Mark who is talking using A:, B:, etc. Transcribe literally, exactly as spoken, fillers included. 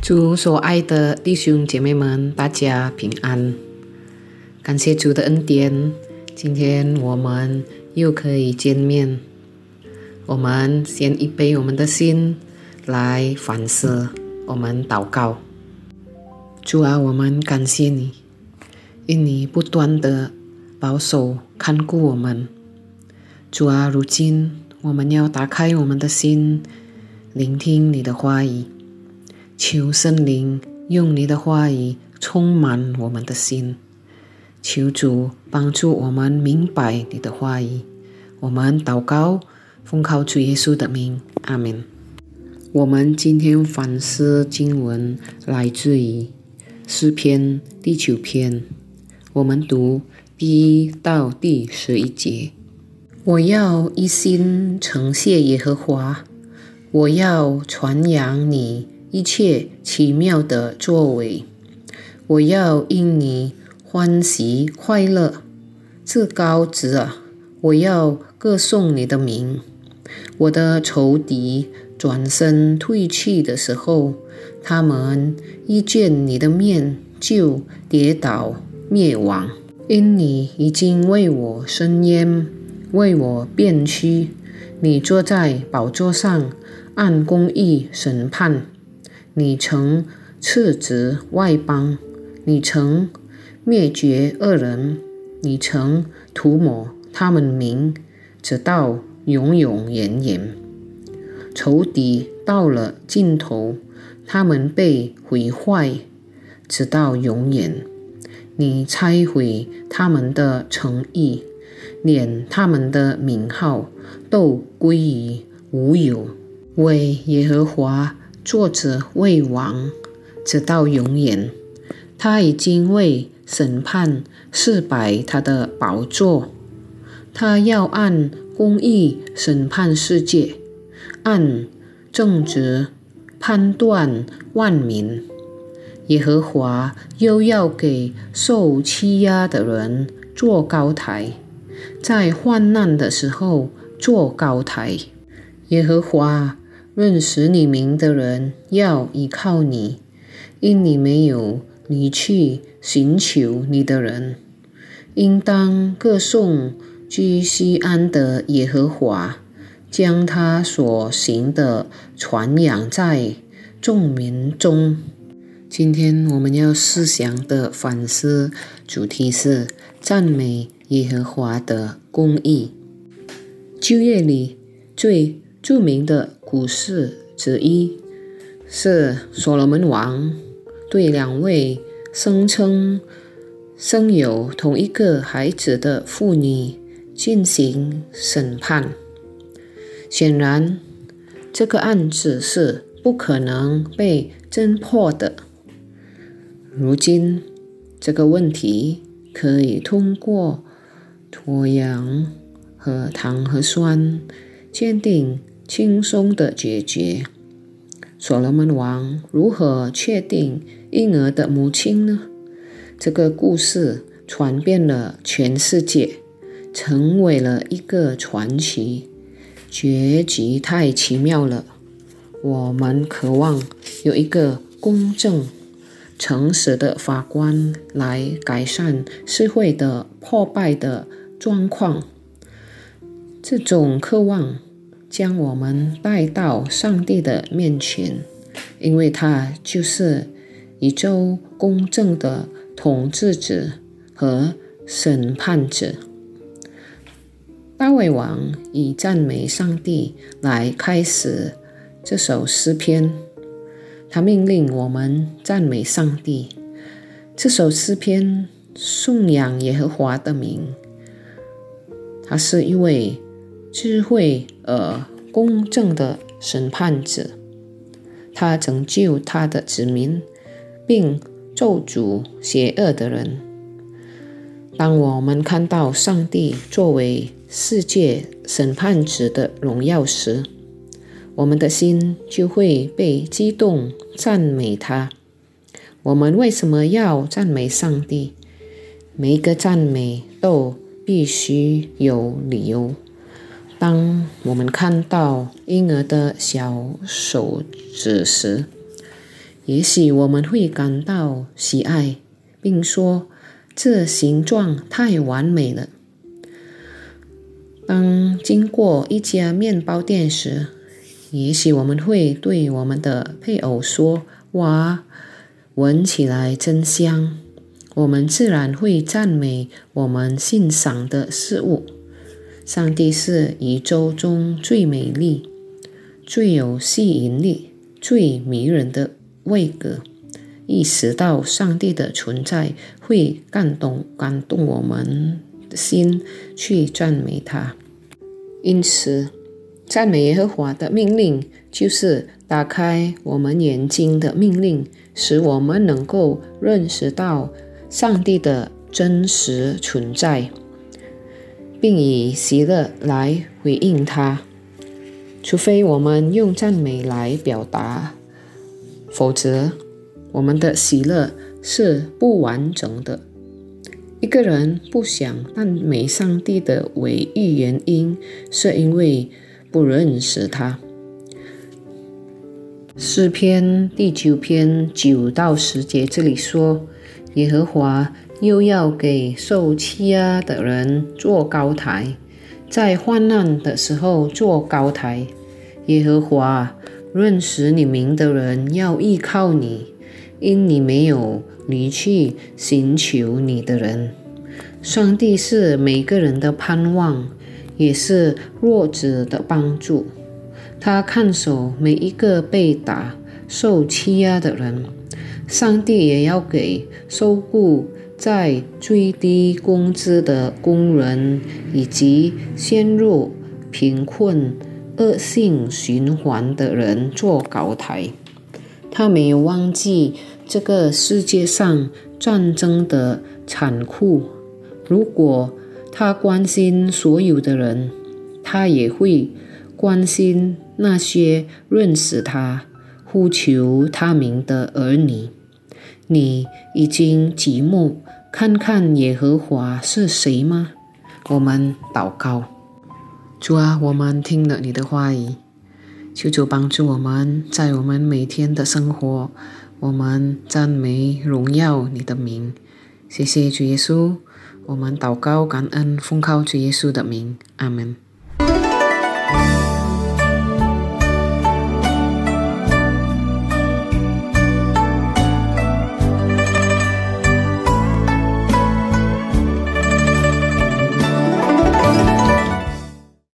A: 主所爱的弟兄姐妹们，大家平安。感谢主的恩典，今天我们又可以见面。我们先预备我们的心来反思，我们祷告。主啊，我们感谢你，因你不断的保守看顾我们。主啊，如今我们要打开我们的心，聆听你的话语。求圣灵用你的话语充满我们的心，求主帮助我们明白你的话语。我们祷告，奉靠主耶稣的名，阿们。我们今天反思经文来自于诗篇第九篇，我们读第一到第十一节。我要一心称谢耶和华，我要传扬你一切奇妙的作为，我要因你欢喜快乐。至高者啊，我要歌颂你的名。我的仇敌转身退去的时候，他们一见你的面就跌倒灭亡。因你已经为我伸冤，为我辩屈。你坐在宝座上，按公义审判。你曾斥责外邦，你曾灭绝恶人，你曾涂抹他们名，直到永永远远。仇敌到了尽头，他们被毁坏，直到永远。你拆毁他们的诚意，连他们的名号都归于无有。为耶和华坐着为王，直到永远。他已经为审判设摆他的宝座，他要按公义审判世界，按正直判断万民。耶和华又要给受欺压的人做高台，在患难的时候做高台。耶和华认识你名的人要依靠你，因你没有离去寻求你的人。应当歌颂居锡安的耶和华，将他所行的传扬在众民中。今天我们要思想的反思主题是赞美耶和华的公义。旧约里最著名的故事之一是所罗门王对两位声称生有同一个孩子的妇女进行审判。显然，这个案子是不可能被侦破的。如今，这个问题可以通过脱氧和糖核酸鉴定轻松的解决。所罗门王如何确定婴儿的母亲呢？这个故事传遍了全世界，成为了一个传奇，结局太奇妙了。我们渴望有一个公正、诚实的法官来改善社会的破败的状况。这种渴望将我们带到上帝的面前，因为他就是宇宙公正的统治者和审判者。大卫王以赞美上帝来开始这首诗篇，他命令我们赞美上帝。这首诗篇颂扬耶和华的名，他是一位智慧而公正的审判者，他拯救他的子民，并咒诅邪恶的人。当我们看到上帝作为世界审判者的荣耀时，我们的心就会被激动赞美他。我们为什么要赞美上帝？每一个赞美都必须有理由。当我们看到婴儿的小手指时， 也许我们会感到喜爱，并说这形状太完美了。当经过一家面包店时，也许我们会对我们的配偶说：哇，闻起来真香。我们自然会赞美我们欣赏的事物。上帝是宇宙中最美丽、最有吸引力、最迷人的位格。意识到上帝的存在会感动感动我们的心，去赞美他。因此，赞美耶和华的命令就是打开我们眼睛的命令，使我们能够认识到上帝的真实存在，并以喜乐来回应他。除非我们用赞美来表达，否则我们的喜乐是不完整的。一个人不想赞美上帝的唯一原因，是因为不认识他。诗篇第九篇九到十节这里说，耶和华又要给受欺压的人做高台，在患难的时候做高台。耶和华，认识你名的人要依靠你，因你没有离去寻求你的人。上帝是每个人的盼望，也是弱者的帮助。他看守每一个被打、受欺压的人。上帝也要给受雇在最低工资的工人，以及陷入贫困、恶性循环的人做高台。他没有忘记这个世界上战争的残酷。如果他关心所有的人，他也会关心那些认识他、呼求他名的儿女。你已经寂寞，看看耶和华是谁吗？我们祷告。主啊，我们听了你的话语，求主帮助我们，在我们每天的生活，我们赞美荣耀你的名。谢谢主耶稣，我们祷告感恩，奉靠主耶稣的名，阿们。